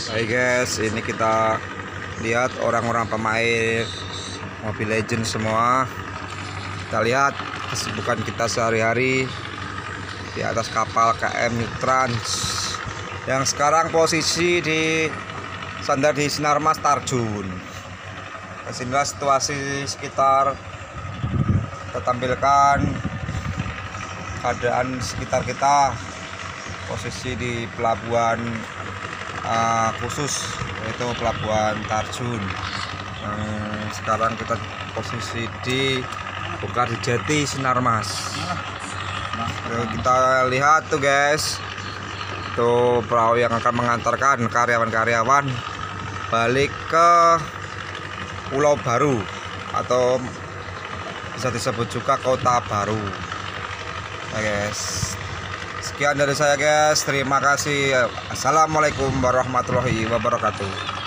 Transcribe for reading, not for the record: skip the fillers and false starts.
Hai guys, ini kita lihat orang-orang pemain Mobile Legends semua. Kita lihat kesibukan kita sehari-hari di atas kapal KM Newtrans yang sekarang posisi di sandar di Sinarmas Tarjun. Disinilah situasi sekitar, kita tampilkan keadaan sekitar kita, posisi di pelabuhan khusus yaitu pelabuhan Tarjun. Sekarang kita posisi di Jati Sinarmas. Kita lihat tuh guys, tuh perahu yang akan mengantarkan karyawan-karyawan balik ke Pulau Baru atau bisa disebut juga Kota Baru. Nah, guys, sekian dari saya guys, terima kasih. Assalamualaikum warahmatullahi wabarakatuh.